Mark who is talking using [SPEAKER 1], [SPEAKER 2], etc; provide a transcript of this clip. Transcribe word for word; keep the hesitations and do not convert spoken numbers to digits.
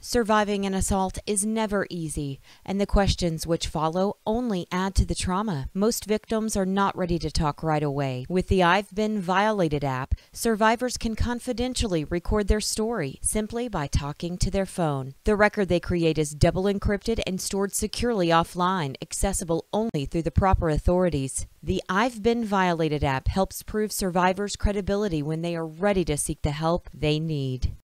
[SPEAKER 1] Surviving an assault is never easy, and the questions which follow only add to the trauma. Most victims are not ready to talk right away. With the I've Been Violated app, survivors can confidentially record their story simply by talking to their phone. The record they create is double encrypted and stored securely offline, accessible only through the proper authorities. The I've Been Violated app helps prove survivors' credibility when they are ready to seek the help they need.